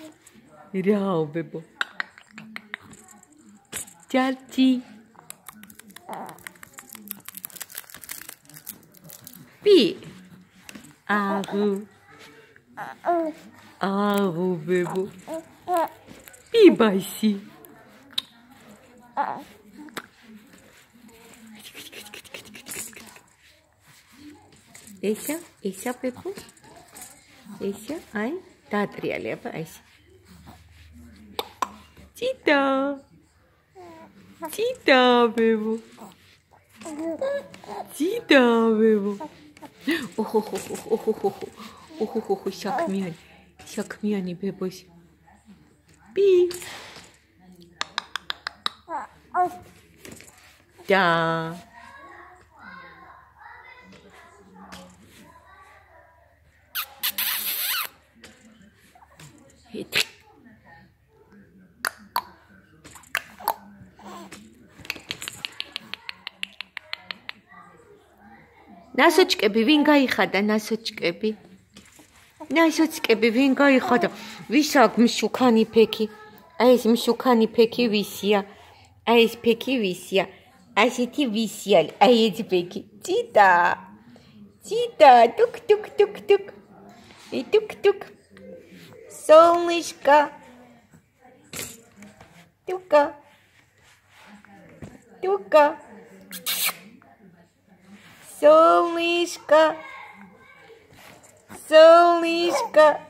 Ряубебо. Чачи. Би. Агу. Агу бебо. Би байси. Эся бебо. Эся, ай, დაატრიალება ეს. Тита. Тита бебо. Тита бебо. ოჰო, საქმიანი ბებოს. Пи. Да. ნასოჭკები ვინ გაიხადა ნასოჭკები? ნასოჭკები ვინ გაიხადა? ვის აქვს მშუქანი ფექი? აი ეს მშუქანი ფექი ვისია? აი ეს ფექი ვისია? ასეთი ვისია? აი ეს ფექი. Тита. Тита, тук-тук-тук-тук. И тук-тук. Солнышко. Тука. Тука. Солнышко. Солнышко.